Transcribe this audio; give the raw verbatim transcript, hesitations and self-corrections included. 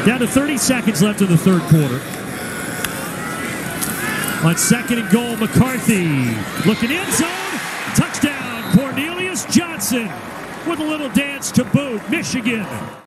Down to thirty seconds left in the third quarter. On second and goal, McCarthy looking end zone. Touchdown, Cornelius Johnson with a little dance to boot. Michigan